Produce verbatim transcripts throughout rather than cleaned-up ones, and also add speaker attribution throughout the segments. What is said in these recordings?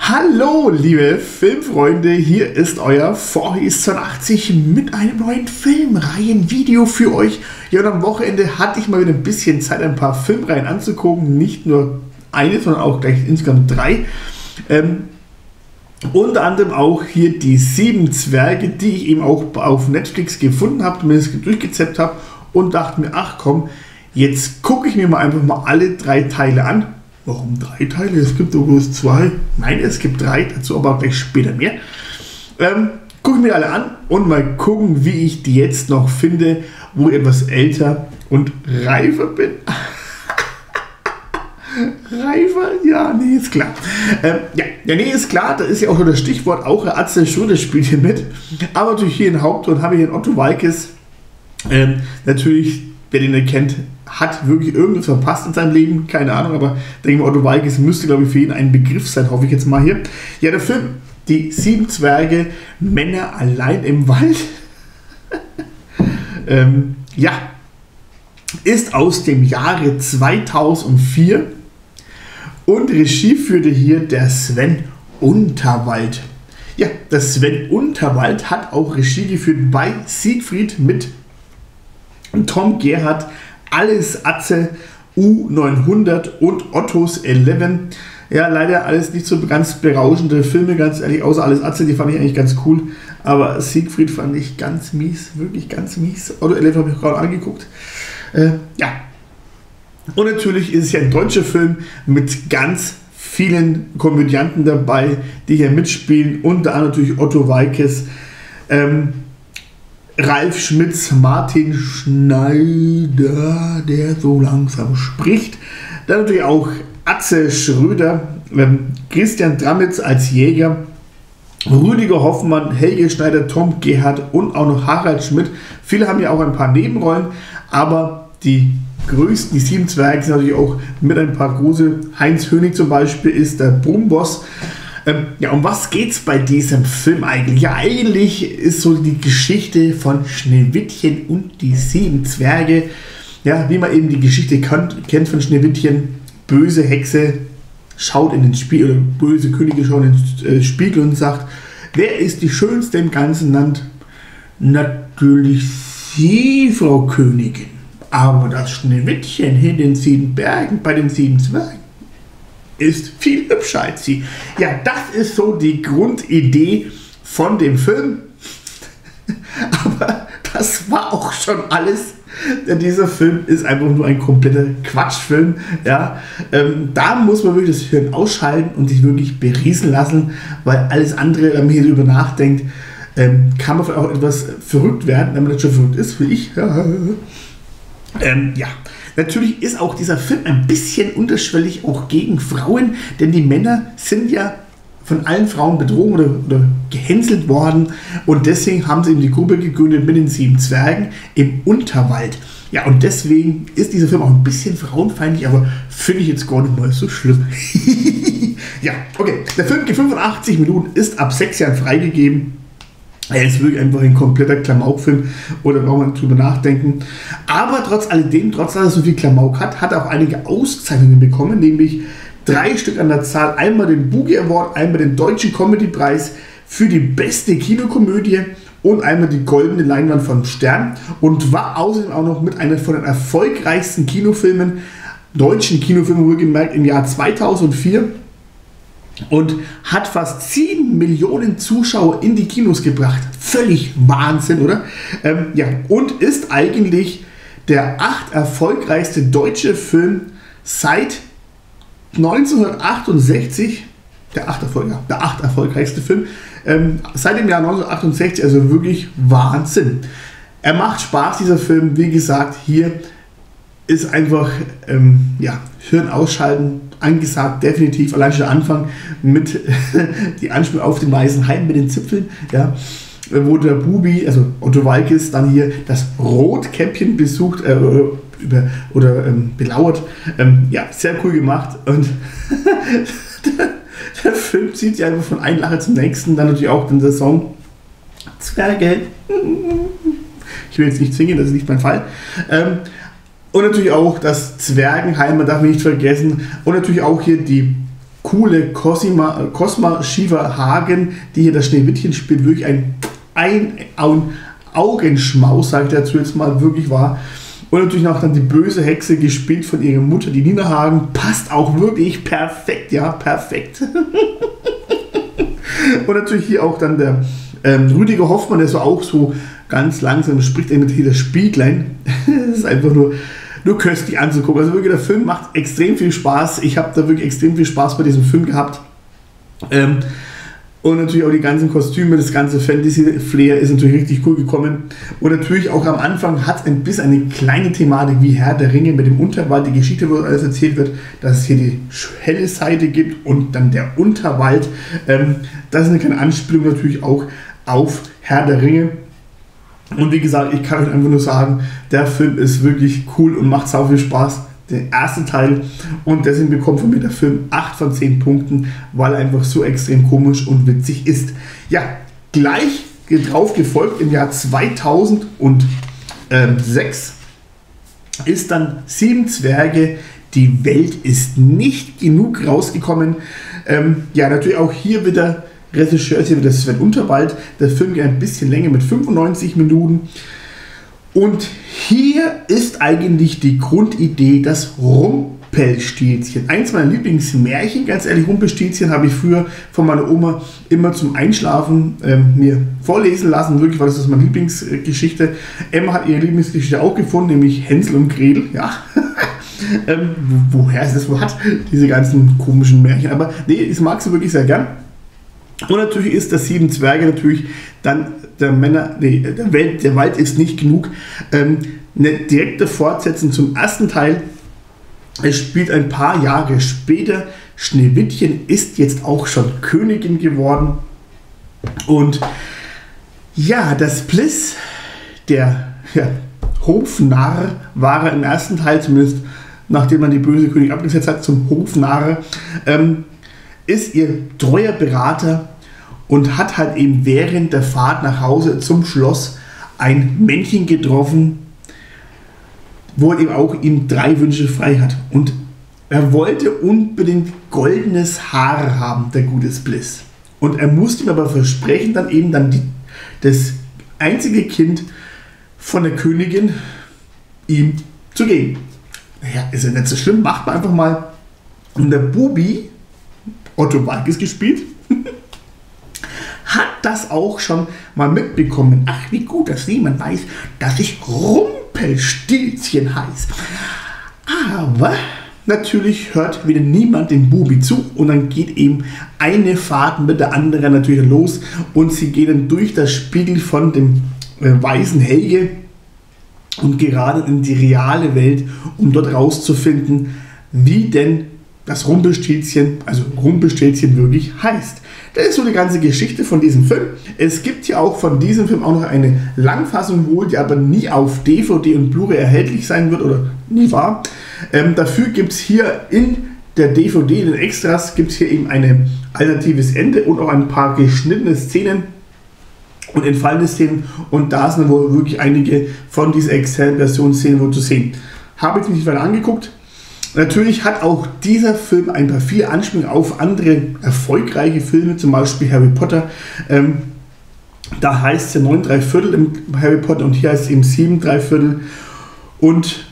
Speaker 1: Hallo liebe Filmfreunde, hier ist euer Vorhis zweiundachtzig mit einem neuen Filmreihenvideo für euch. Ja, und am Wochenende hatte ich mal wieder ein bisschen Zeit, ein paar Filmreihen anzugucken. Nicht nur eine, sondern auch gleich insgesamt drei. Ähm, unter anderem auch hier die Sieben Zwerge, die ich eben auch auf Netflix gefunden habe, zumindest durchgezappt habe und dachte mir, ach komm, jetzt gucke ich mir mal einfach mal alle drei Teile an. Warum drei Teile? Es gibt doch bloß zwei. Nein, es gibt drei, dazu aber gleich später mehr. Ähm, gucke ich mir alle an und mal gucken, wie ich die jetzt noch finde, wo ich etwas älter und reifer bin. Reifer? Ja, nee, ist klar. Ähm, ja, ja, nee, ist klar, das ist ja auch schon das Stichwort, auch Atze Schröder spielt hier mit. Aber natürlich hier in Hauptrolle habe ich den Otto Waalkes. Ähm, natürlich, wer den kennt, hat wirklich irgendwas verpasst in seinem Leben, keine Ahnung, aber denke mal, Otto Waalkes müsste, glaube ich, für ihn ein Begriff sein, hoffe ich jetzt mal hier. Ja, der Film, die Sieben Zwerge, Männer allein im Wald, ähm, ja, ist aus dem Jahre zweitausendvier und Regie führte hier der Sven Unterwald. Ja, der Sven Unterwald hat auch Regie geführt bei Siegfried mit Tom Gerhardt, Alles Atze, U neunhundert und Ottos elf. Ja, leider alles nicht so ganz berauschende Filme, ganz ehrlich, außer Alles Atze, die fand ich eigentlich ganz cool. Aber Siegfried fand ich ganz mies, wirklich ganz mies. Otto elf habe ich gerade angeguckt. Äh, ja. Und natürlich ist es ja ein deutscher Film mit ganz vielen Komödianten dabei, die hier mitspielen. Unter anderem natürlich Otto Waalkes, ähm, Ralf Schmitz, Martin Schneider, der so langsam spricht. Dann natürlich auch Atze Schröder, ähm, Christian Dramitz als Jäger, Rüdiger Hoffmann, Helge Schneider, Tom Gerhardt und auch noch Harald Schmidt. Viele haben ja auch ein paar Nebenrollen, aber die größten, die Sieben Zwerge, sind natürlich auch mit ein paar große. Heinz Hönig zum Beispiel ist der Brumboss. Ähm, ja, um was geht's bei diesem Film eigentlich? Ja, eigentlich ist so die Geschichte von Schneewittchen und die Sieben Zwerge. Ja, wie man eben die Geschichte kennt, kennt von Schneewittchen. Böse Hexe schaut in den Spiegel, oder böse Königin schaut in den äh, Spiegel und sagt, wer ist die Schönste im ganzen Land? Natürlich Sie, Frau Königin. Aber das Schneewittchen in den sieben Bergen bei den sieben Zwergen ist viel hübscher als sie. Ja, das ist so die Grundidee von dem Film. Aber das war auch schon alles. Denn dieser Film ist einfach nur ein kompletter Quatschfilm. Ja, ähm, da muss man wirklich das Hirn ausschalten und sich wirklich berieseln lassen, weil alles andere, wenn man hier drüber nachdenkt, ähm, kann man vielleicht auch etwas verrückt werden, wenn man nicht schon verrückt ist, wie ich. Ja. Ähm, ja, natürlich ist auch dieser Film ein bisschen unterschwellig auch gegen Frauen, denn die Männer sind ja von allen Frauen bedroht oder, oder gehänselt worden und deswegen haben sie eben die Gruppe gegründet mit den Sieben Zwergen im Unterwald. Ja, und deswegen ist dieser Film auch ein bisschen frauenfeindlich, aber finde ich jetzt gar nicht mal so schlimm. Ja, okay, der Film geht fünfundachtzig Minuten, ist ab sechs Jahren freigegeben. Er ist wirklich einfach ein kompletter Klamaukfilm, oder braucht man drüber nachdenken. Aber trotz alledem, trotz dass er so viel Klamauk hat, hat er auch einige Auszeichnungen bekommen, nämlich drei Stück an der Zahl. Einmal den Boogie Award, einmal den Deutschen Comedy-Preis für die beste Kinokomödie und einmal die Goldene Leinwand von Stern und war außerdem auch noch mit einer von den erfolgreichsten Kinofilmen, deutschen Kinofilmen wohlgemerkt, im Jahr zweitausendvier. Und hat fast sieben Millionen Zuschauer in die Kinos gebracht. Völlig Wahnsinn, oder? Ähm, ja, und ist eigentlich der acht erfolgreichste deutsche Film seit neunzehnhundertachtundsechzig. Der acht, Erfolg, ja, der acht erfolgreichste Film ähm, seit dem Jahr neunzehnhundertachtundsechzig. Also wirklich Wahnsinn. Er macht Spaß, dieser Film. Wie gesagt, hier ist einfach ähm, ja, Hirn ausschalten angesagt, definitiv. Allein schon der Anfang mit die Anspielung auf den weißen Hai mit den Zipfeln, ja, wo der Bubi, also Otto Waalkes, dann hier das Rotkäppchen besucht äh, über, oder ähm, belauert. Ähm, ja, sehr cool gemacht und der, der Film zieht sich einfach von einem Lacher zum nächsten. Dann natürlich auch der Song Zwerge. Ich will jetzt nicht singen, das ist nicht mein Fall. Ähm, Und natürlich auch das Zwergenheim, man darf nicht vergessen. Und natürlich auch hier die coole Cosima, Cosma Shiva Hagen, die hier das Schneewittchen spielt, wirklich ein, ein, ein Augenschmaus, sage ich dazu jetzt mal, wirklich wahr. Und natürlich noch dann die böse Hexe, gespielt von ihrer Mutter, die Nina Hagen, passt auch wirklich perfekt, ja, perfekt. Und natürlich hier auch dann der ähm, Rüdiger Hoffmann, der so auch so ganz langsam spricht, mit hier das Spieglein. Das ist einfach nur, nur köstlich anzugucken. Also wirklich, der Film macht extrem viel Spaß. Ich habe da wirklich extrem viel Spaß bei diesem Film gehabt. Ähm, Und natürlich auch die ganzen Kostüme, das ganze Fantasy-Flair ist natürlich richtig cool gekommen. Und natürlich auch am Anfang hat es ein bisschen eine kleine Thematik wie Herr der Ringe mit dem Unterwald, die Geschichte, wo alles erzählt wird, dass es hier die helle Seite gibt und dann der Unterwald. Ähm, das ist eine kleine Anspielung natürlich auch auf Herr der Ringe. Und wie gesagt, ich kann euch einfach nur sagen, der Film ist wirklich cool und macht sau viel Spaß. Der erste Teil, und deswegen bekommt von mir der Film acht von zehn Punkten, weil er einfach so extrem komisch und witzig ist. Ja, gleich drauf gefolgt im Jahr zweitausendsechs ist dann Sieben Zwerge, die Welt ist nicht genug rausgekommen. Ähm, ja, natürlich auch hier wieder Regisseur, hier wieder Sven Unterwald. Der Film geht ein bisschen länger mit fünfundneunzig Minuten. Und hier ist eigentlich die Grundidee das Rumpelstilzchen. Eins meiner Lieblingsmärchen, ganz ehrlich, Rumpelstilzchen habe ich früher von meiner Oma immer zum Einschlafen ähm, mir vorlesen lassen. Wirklich war das meine Lieblingsgeschichte. Emma hat ihre Lieblingsgeschichte auch gefunden, nämlich Hänsel und Gretel. Ja. ähm, woher ist das? Wo hat diese ganzen komischen Märchen? Aber nee, ich mag sie wirklich sehr gern. Und natürlich ist das Sieben Zwerge natürlich dann der Männer, nee, der, Welt, der Wald ist nicht genug. Ähm, eine direkte Fortsetzung zum ersten Teil. Es spielt ein paar Jahre später. Schneewittchen ist jetzt auch schon Königin geworden. Und ja, das Bliss, der ja, Hofnarr, war er im ersten Teil, zumindest nachdem man die böse Königin abgesetzt hat, zum Hofnarr. Ähm, ist ihr treuer Berater und hat halt eben während der Fahrt nach Hause zum Schloss ein Männchen getroffen, wo er eben auch ihm drei Wünsche frei hat. Und er wollte unbedingt goldenes Haar haben, der gute Bliss. Und er musste ihm aber versprechen, dann eben dann die, das einzige Kind von der Königin ihm zu geben. Ja, ist ja nicht so schlimm, macht man einfach mal. Und der Bubi, Otto Walkes gespielt, hat das auch schon mal mitbekommen. Ach, wie gut, dass niemand weiß, dass ich Rumpelstilzchen heiße. Aber natürlich hört wieder niemand dem Bubi zu und dann geht eben eine Fahrt mit der anderen natürlich los und sie gehen dann durch das Spiegel von dem äh, weißen Helge und gerade in die reale Welt, um dort rauszufinden, wie denn das Rumpelstilzchen, also Rumpelstilzchen wirklich heißt. Das ist so die ganze Geschichte von diesem Film. Es gibt ja auch von diesem Film auch noch eine Langfassung wohl, die aber nie auf D V D und Blu-ray erhältlich sein wird oder nie war. Ähm, dafür gibt es hier in der D V D, in den Extras, gibt es hier eben ein alternatives Ende und auch ein paar geschnittene Szenen und entfallene Szenen. Und da sind wohl wirklich einige von dieser externen Version Szenen wohl zu sehen. Habe ich nicht weiter angeguckt. Natürlich hat auch dieser Film ein paar viele Anspielungen auf andere erfolgreiche Filme, zum Beispiel Harry Potter. Ähm, da heißt es ja neun drei Viertel im Harry Potter und hier heißt es eben sieben drei Viertel. Und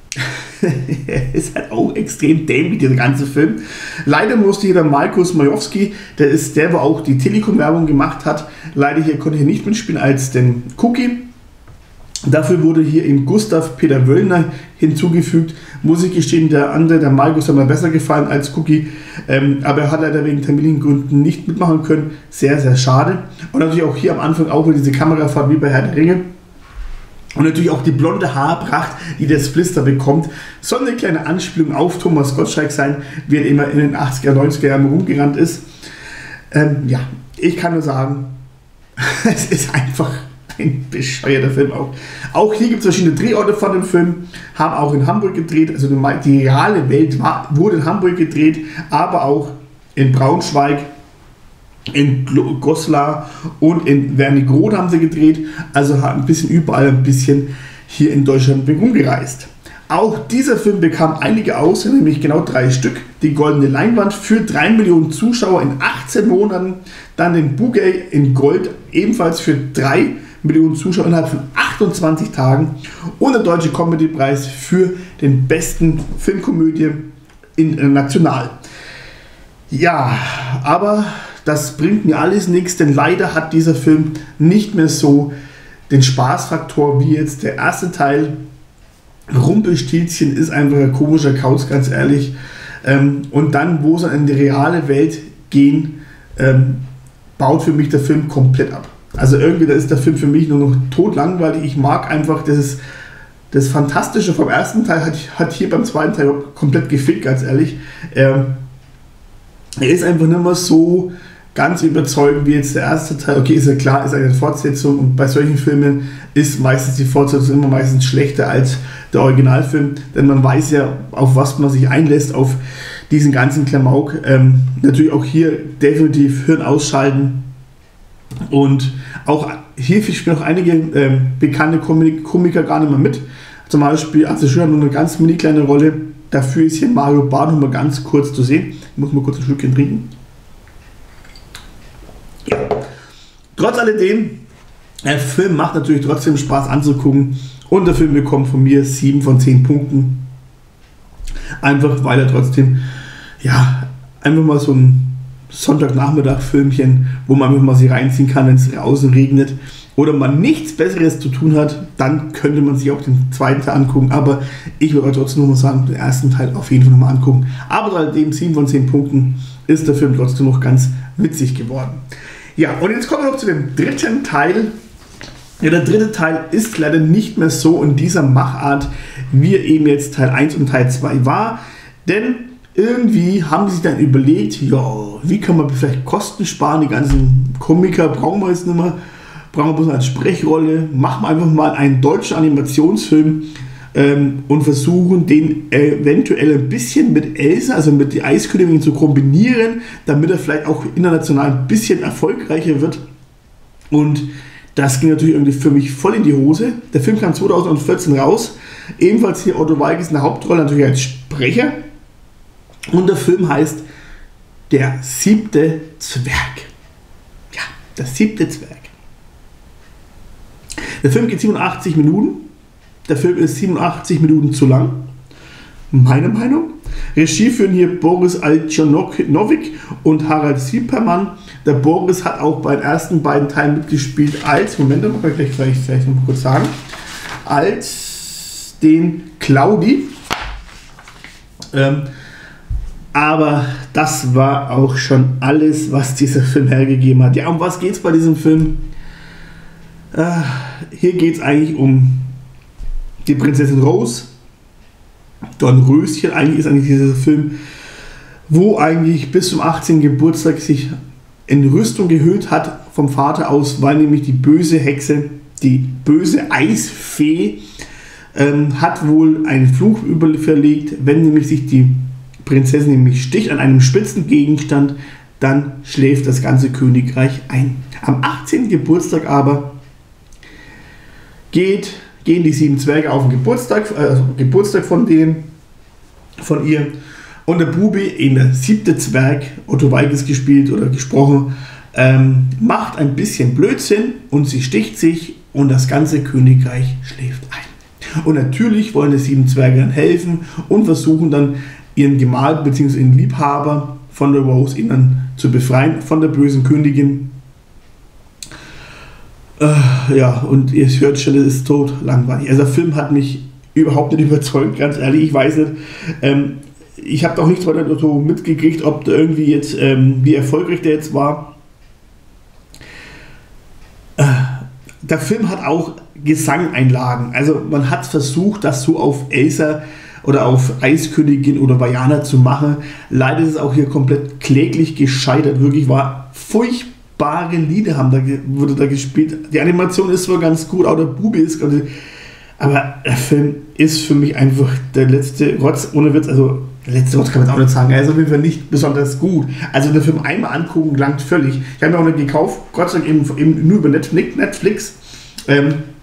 Speaker 1: ist halt auch extrem dämlich, dieser ganze Film. Leider musste hier der Markus Majowski, der ist der, der auch die Telekom-Werbung gemacht hat, leider hier konnte er nicht mitspielen als den Cookie. Dafür wurde hier eben Gustav Peter Wöllner hinzugefügt. Muss ich gestehen, der andere, der Markus, hat mir besser gefallen als Cookie. Ähm, aber er hat leider wegen Familiengründen nicht mitmachen können. Sehr, sehr schade. Und natürlich auch hier am Anfang auch wieder diese Kamerafahrt wie bei Herr der Ringe. Und natürlich auch die blonde Haarpracht, die der Splister bekommt. Soll eine kleine Anspielung auf Thomas Gottschalk sein, wie er immer in den achtziger, neunziger Jahren rumgerannt ist. Ähm, ja, ich kann nur sagen, es ist einfach ein bescheuerter Film auch. Auch hier gibt es verschiedene Drehorte von dem Film, haben auch in Hamburg gedreht, also die reale Welt war, wurde in Hamburg gedreht, aber auch in Braunschweig, in Goslar und in Wernigerode haben sie gedreht, also ein bisschen überall ein bisschen hier in Deutschland rumgereist. Auch dieser Film bekam einige Auszeichnungen, nämlich genau drei Stück. Die Goldene Leinwand für drei Millionen Zuschauer in achtzehn Monaten. Dann den Bouquet in Gold, ebenfalls für drei Millionen Zuschauer innerhalb von achtundzwanzig Tagen. Und der Deutsche Comedy-Preis für den besten Filmkomödie international. Ja, aber das bringt mir alles nichts, denn leider hat dieser Film nicht mehr so den Spaßfaktor wie jetzt der erste Teil. Rumpelstilzchen ist einfach ein komischer Kauz, ganz ehrlich. Ähm, und dann, wo sie in die reale Welt gehen, ähm, baut für mich der Film komplett ab. Also irgendwie, da ist der Film für mich nur noch totlangweilig. Ich mag einfach, das ist das Fantastische vom ersten Teil hat, hat hier beim zweiten Teil komplett gefehlt, ganz ehrlich. Ähm, er ist einfach nicht mehr so ganz überzeugend wie jetzt der erste Teil. Okay, ist ja klar, ist eine Fortsetzung und bei solchen Filmen ist meistens die Fortsetzung immer meistens schlechter als der Originalfilm, denn man weiß ja, auf was man sich einlässt, auf diesen ganzen Klamauk. Ähm, natürlich auch hier definitiv Hirn ausschalten und auch hier spielen noch einige ähm, bekannte Komik Komiker gar nicht mehr mit. Zum Beispiel Atze Schröder hat nur eine ganz mini kleine Rolle. Dafür ist hier Mario Barth noch mal ganz kurz zu sehen. Ich muss mal kurz ein Stückchen trinken. Ja. Trotz alledem, der Film macht natürlich trotzdem Spaß anzugucken und der Film bekommt von mir sieben von zehn Punkten. Einfach weil er trotzdem, ja, einfach mal so ein Sonntagnachmittag-Filmchen, wo man einfach mal sich reinziehen kann, wenn es draußen regnet oder man nichts Besseres zu tun hat, dann könnte man sich auch den zweiten Teil angucken, aber ich würde trotzdem nochmal sagen, den ersten Teil auf jeden Fall nochmal angucken. Aber trotzdem sieben von zehn Punkten ist der Film trotzdem noch ganz witzig geworden. Ja, und jetzt kommen wir noch zu dem dritten Teil. Ja, der dritte Teil ist leider nicht mehr so in dieser Machart, wie eben jetzt Teil eins und Teil zwei war, denn irgendwie haben sie sich dann überlegt, ja, wie kann man vielleicht Kosten sparen, die ganzen Komiker brauchen wir jetzt nicht mehr, brauchen wir bloß eine Sprechrolle, machen wir einfach mal einen deutschen Animationsfilm ähm, und versuchen den eventuell ein bisschen mit Elsa, also mit der Eiskönigin zu kombinieren, damit er vielleicht auch international ein bisschen erfolgreicher wird. Und das ging natürlich irgendwie für mich voll in die Hose. Der Film kam zweitausendvierzehn raus, ebenfalls hier Otto Walkes in der Hauptrolle, natürlich als Sprecher. Und der Film heißt Der siebte Zwerg. Ja, der siebte Zwerg. Der Film geht siebenundachtzig Minuten. Der Film ist siebenundachtzig Minuten zu lang. Meine Meinung. Regie führen hier Boris Altschanovik und Harald Siepermann. Der Boris hat auch bei den ersten beiden Teilen mitgespielt als, Moment, das muss ich gleich, gleich, gleich noch mal kurz sagen, als den Claudi. Ähm, aber das war auch schon alles, was dieser Film hergegeben hat. Ja, um was geht es bei diesem Film? Äh, hier geht es eigentlich um die Prinzessin Rose, Dornröschen. Eigentlich ist eigentlich dieser Film, wo eigentlich bis zum achtzehnten Geburtstag sich in Rüstung gehüllt hat vom Vater aus, weil nämlich die böse Hexe, die böse Eisfee, ähm, hat wohl einen Fluch überverlegt, wenn nämlich sich die Prinzessin nämlich sticht an einem spitzen Gegenstand, dann schläft das ganze Königreich ein. Am achtzehnten Geburtstag aber geht, gehen die sieben Zwerge auf den Geburtstag, äh, Geburtstag von denen, von ihr, und der Bubi, eben der siebte Zwerg, Otto Walkes gespielt oder gesprochen, ähm, macht ein bisschen Blödsinn und sie sticht sich und das ganze Königreich schläft ein. Und natürlich wollen die sieben Zwerge dann helfen und versuchen dann ihren Gemahl bzw. ihren Liebhaber von der Rose ihn dann zu befreien von der bösen Königin. Äh, ja, und ihr hört schon, es ist tot langweilig. Also der Film hat mich überhaupt nicht überzeugt, ganz ehrlich, ich weiß nicht. Ähm, ich habe auch nichts weiter so mitgekriegt, ob der irgendwie jetzt, ähm, wie erfolgreich der jetzt war. Äh, der Film hat auch Gesangeinlagen. Also man hat versucht, das so auf Elsa oder auf Eiskönigin oder Vajana zu machen. Leider ist es auch hier komplett kläglich gescheitert. Wirklich war furchtbare Lieder haben da, wurde da gespielt. Die Animation ist zwar ganz gut, auch der Bubi ist, aber der Film ist für mich einfach der letzte Rotz, ohne Witz, also der letzte Rotz kann man auch nicht sagen, er ist auf jeden Fall nicht besonders gut. Also den Film einmal angucken langt völlig. Ich habe mir auch nicht gekauft, Gott sei Dank eben, eben nur über Netflix. Ähm,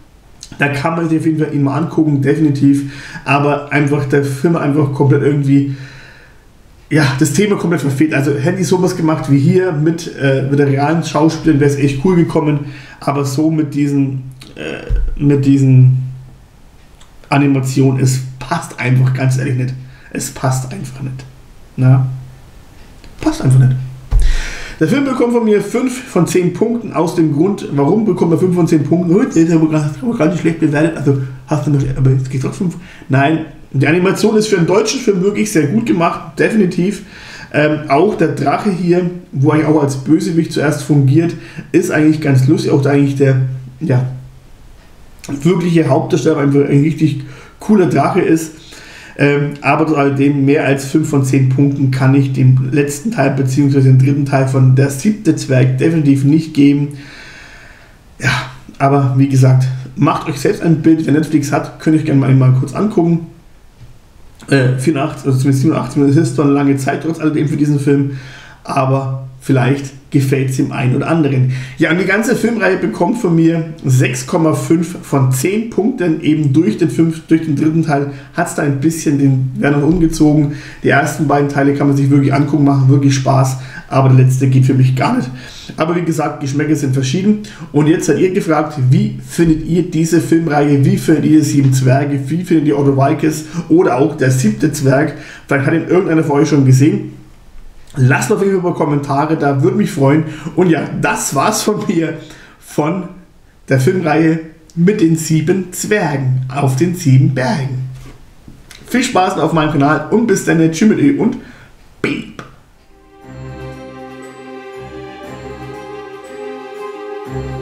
Speaker 1: Da kann man sich auf jeden Fall ihn mal angucken, definitiv. Aber einfach der Film einfach komplett irgendwie, ja, das Thema komplett verfehlt. Also hätte ich sowas gemacht wie hier mit, äh, mit der realen Schauspielerin, wäre es echt cool gekommen. Aber so mit diesen, äh, mit diesen Animationen, es passt einfach, ganz ehrlich nicht. Es passt einfach nicht. Na? Passt einfach nicht. Der Film bekommt von mir fünf von zehn Punkten aus dem Grund, warum bekommt er fünf von zehn Punkten? Oh, der ist aber gar nicht schlecht bewertet, also hast du noch, aber jetzt geht trotzdem fünf. Nein, die Animation ist für einen deutschen Film wirklich sehr gut gemacht, definitiv. Ähm, auch der Drache hier, wo er auch als Bösewicht zuerst fungiert, ist eigentlich ganz lustig. Auch eigentlich der ja, wirkliche Hauptdarsteller einfach ein richtig cooler Drache ist. Ähm, aber trotz alledem mehr als fünf von zehn Punkten kann ich dem letzten Teil bzw. den dritten Teil von Der siebte Zwerg definitiv nicht geben. Ja, aber wie gesagt, macht euch selbst ein Bild. Wer Netflix hat, könnt ihr euch gerne mal, mal kurz angucken. Äh, vierundachtzig, also zumindest siebenundachtzig, das ist zwar eine lange Zeit trotz alledem für diesen Film, aber vielleicht gefällt es dem einen oder anderen. Ja, und die ganze Filmreihe bekommt von mir sechs Komma fünf von zehn Punkten. Eben durch den, fünf, durch den dritten Teil hat es da ein bisschen den Werner umgezogen. Die ersten beiden Teile kann man sich wirklich angucken, machen wirklich Spaß, aber der letzte geht für mich gar nicht. Aber wie gesagt, Geschmäcker sind verschieden. Und jetzt seid ihr gefragt, wie findet ihr diese Filmreihe? Wie findet ihr Sieben Zwerge? Wie findet ihr Otto Walkes? Oder auch Der siebte Zwerg? Vielleicht hat ihn irgendeiner von euch schon gesehen. Lasst auf jeden Fall Kommentare, da würde mich freuen. Und ja, das war's von mir, von der Filmreihe mit den sieben Zwergen auf den sieben Bergen. Viel Spaß auf meinem Kanal und bis dann, tschüss mit Ö und Beep.
Speaker 2: Thank you.